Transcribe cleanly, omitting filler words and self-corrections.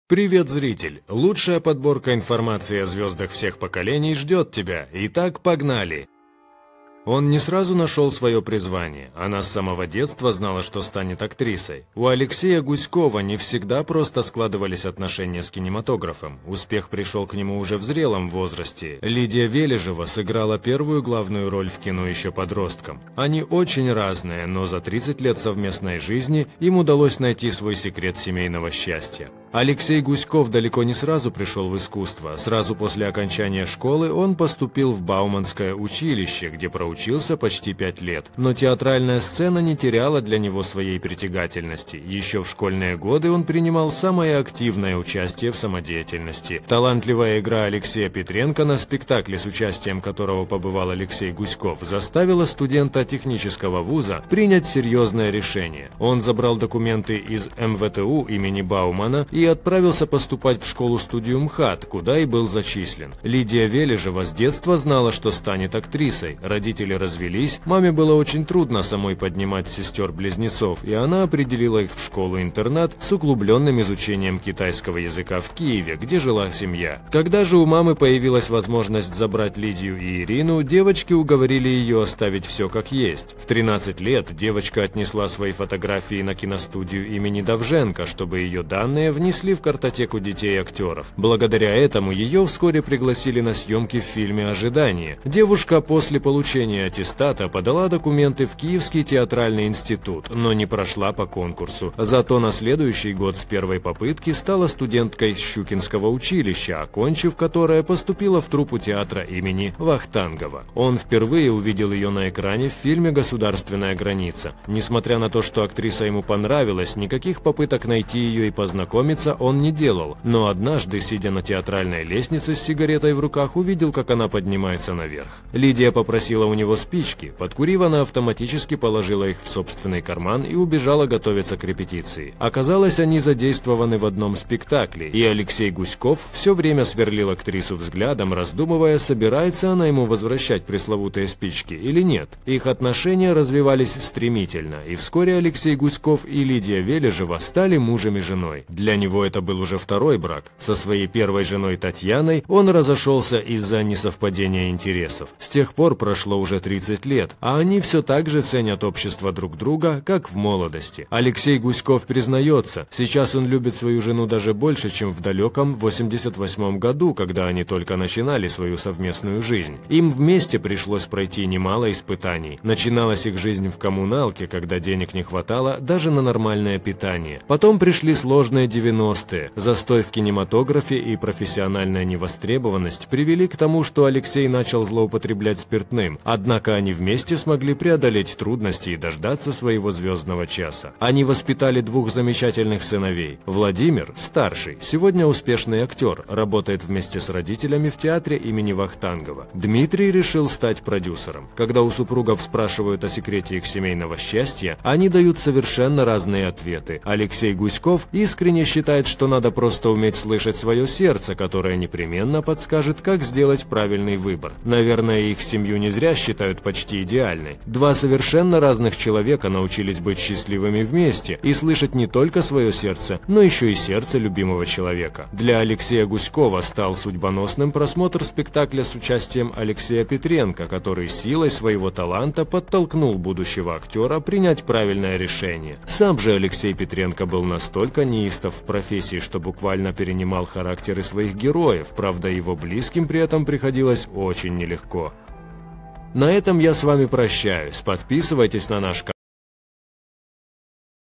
Привет, зритель! Лучшая подборка информации о звездах всех поколений ждет тебя. Итак, погнали! Он не сразу нашел свое призвание. Она с самого детства знала, что станет актрисой. У Алексея Гуськова не всегда просто складывались отношения с кинематографом. Успех пришел к нему уже в зрелом возрасте. Лидия Вележева сыграла первую главную роль в кино еще подростком. Они очень разные, но за 30 лет совместной жизни им удалось найти свой секрет семейного счастья. Алексей Гуськов далеко не сразу пришел в искусство. Сразу после окончания школы он поступил в Бауманское училище, где проучился почти 5 лет. Но театральная сцена не теряла для него своей притягательности. Еще в школьные годы он принимал самое активное участие в самодеятельности. Талантливая игра Алексея Петренко на спектакле, с участием которого побывал Алексей Гуськов, заставила студента технического вуза принять серьезное решение. Он забрал документы из МВТУ имени Баумана и отправился поступать в школу-студию МХАТ, куда и был зачислен. Лидия Вележева с детства знала, что станет актрисой. Родители развелись, маме было очень трудно самой поднимать сестер-близнецов, и она определила их в школу-интернат с углубленным изучением китайского языка в Киеве, где жила семья. Когда же у мамы появилась возможность забрать Лидию и Ирину, девочки уговорили ее оставить все как есть. В 13 лет девочка отнесла свои фотографии на киностудию имени Довженко, чтобы ее данные внесли в картотеку детей актеров. Благодаря этому ее вскоре пригласили на съемки в фильме «Ожидание». Девушка после получения аттестата подала документы в Киевский театральный институт, но не прошла по конкурсу. Зато на следующий год с первой попытки стала студенткой Щукинского училища, окончив которое поступила в труппу театра имени Вахтангова. Он впервые увидел ее на экране в фильме «Государственная граница». Несмотря на то, что актриса ему понравилась, никаких попыток найти ее и познакомиться он не делал, но однажды, сидя на театральной лестнице с сигаретой в руках, увидел, как она поднимается наверх. Лидия попросила у него спички. Подкурив, она автоматически положила их в собственный карман и убежала готовиться к репетиции. Оказалось, они задействованы в одном спектакле, и Алексей Гуськов все время сверлил актрису взглядом, раздумывая, собирается она ему возвращать пресловутые спички или нет. Их отношения развивались стремительно, и вскоре Алексей Гуськов и Лидия Вележева стали мужем и женой. Для него это был уже второй брак. Со своей первой женой Татьяной он разошелся из-за несовпадения интересов. С тех пор прошло уже 30 лет, а они все так же ценят общество друг друга, как в молодости. Алексей Гуськов признается, сейчас он любит свою жену даже больше, чем в далеком 88 году, когда они только начинали свою совместную жизнь. Им вместе пришлось пройти немало испытаний. Начиналась их жизнь в коммуналке, когда денег не хватало даже на нормальное питание. Потом пришли сложные 90-е. Застой в кинематографе и профессиональная невостребованность привели к тому, что Алексей начал злоупотреблять спиртным, однако они вместе смогли преодолеть трудности и дождаться своего звездного часа. Они воспитали двух замечательных сыновей. Владимир, старший, сегодня успешный актер, работает вместе с родителями в театре имени Вахтангова. Дмитрий решил стать продюсером. Когда у супругов спрашивают о секрете их семейного счастья, они дают совершенно разные ответы. Алексей Гуськов искренне считает, что надо просто уметь слышать свое сердце, которое непременно подскажет, как сделать правильный выбор. Наверное, их семью не зря считают почти идеальной. Два совершенно разных человека научились быть счастливыми вместе и слышать не только свое сердце, но еще и сердце любимого человека. Для Алексея Гуськова стал судьбоносным просмотр спектакля с участием Алексея Петренко, который силой своего таланта подтолкнул будущего актера принять правильное решение. Сам же Алексей Петренко был настолько неистов в профессии, что буквально перенимал характеры своих героев, правда, его близким при этом приходилось очень нелегко. На этом я с вами прощаюсь. Подписывайтесь на наш канал.